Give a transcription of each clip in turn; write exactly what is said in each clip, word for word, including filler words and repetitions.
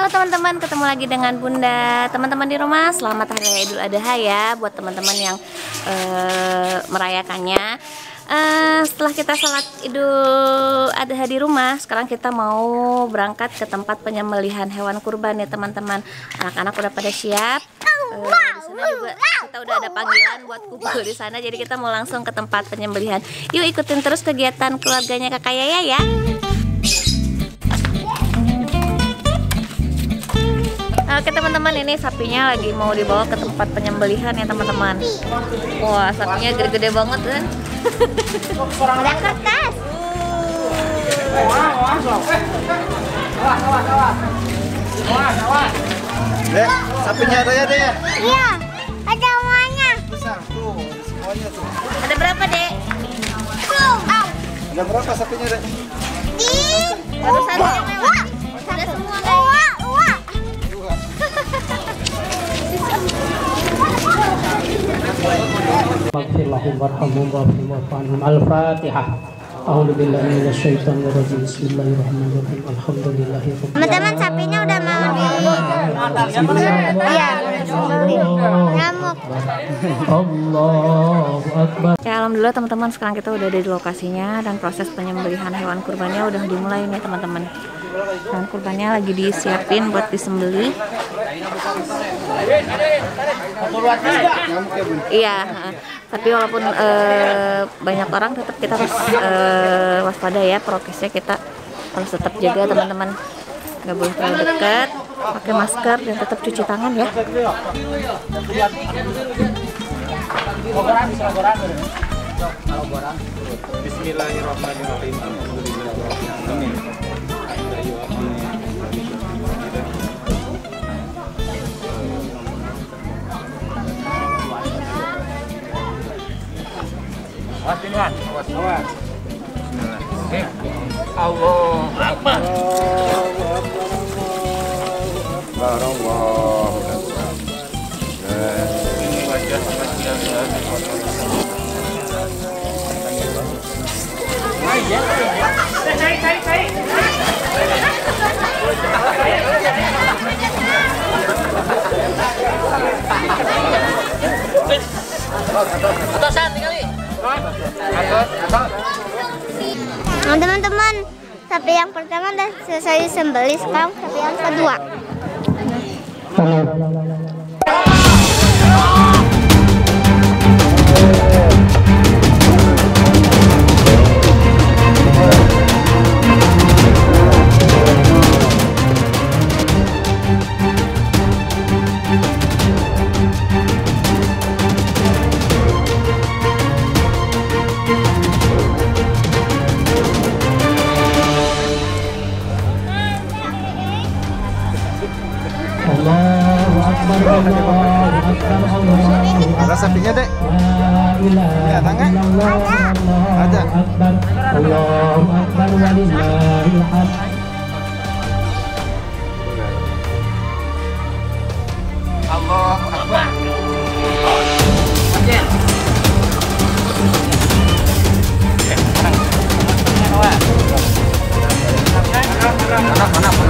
Halo teman-teman, ketemu lagi dengan Bunda. Teman-teman di rumah, selamat Hari Raya Idul Adha ya buat teman-teman yang uh, merayakannya. Uh, setelah kita sholat Idul Adha di rumah, sekarang kita mau berangkat ke tempat penyembelihan hewan kurban ya teman-teman. Anak-anak udah pada siap. Uh, di sana juga kita udah ada panggilan buat kumpul di sana. Jadi kita mau langsung ke tempat penyembelihan. Yuk ikutin terus kegiatan keluarganya Kakak Yaya ya. Oke teman-teman, ini sapinya lagi mau dibawa ke tempat penyembelihan ya teman-teman. Wah, sapinya gede-gede banget kan. Ada kertas. Dek, sapinya ada ya dek ya? Iya, ada semuanya. Besar tuh, semuanya tuh. Ada berapa dek? Tuh. Ada berapa sapinya dek? Di. Baru satu yang lewat. Ada semua guys. Maghfir lahum warhamhum wa'fu anhum. Al-Fatihah. A'udzu billahi minasyaitonir rajim. Bismillahirrahmanirrahim. Alhamdulillahirabbil alamin. Teman-teman, sapinya udah mau di. Iya, nyamuk. Allahu Akbar. Ya alhamdulillah teman-teman, sekarang kita udah ada di lokasinya dan proses penyembelihan hewan kurbannya udah dimulai nih teman-teman. Hewan kurbannya lagi disiapin buat disembelih. Iya, tapi walaupun uh, banyak orang, tetap kita harus uh, waspada ya, prokesnya kita harus tetap jaga teman-teman. Nggak boleh terlalu dekat, pakai masker dan tetap cuci tangan ya. Bismillahirrahmanirrahim. Awas pinuan, awas, awas. Oke. Allahu Akbar. Allahu Akbar. Ini wajah wajah ya. Cari cari cari. Atosan kali. Nah, teman-teman, sapi yang pertama udah selesai disembelih, sekarang sapi yang kedua. Allahu Akbar. Allahu Akbar. Ada sapinya dek? Ya, tangan? Ada. Allahu Akbar walillahil hamd. Allahu Akbar. Mana mana mana.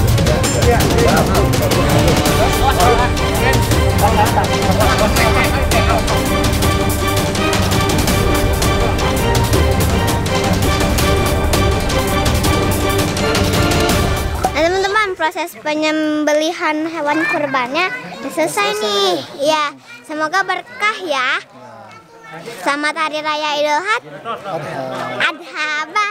Nah teman-teman, proses penyembelihan hewan kurbannya udah selesai nih. Ya, semoga berkah ya. Selamat Hari Raya Idul Adha.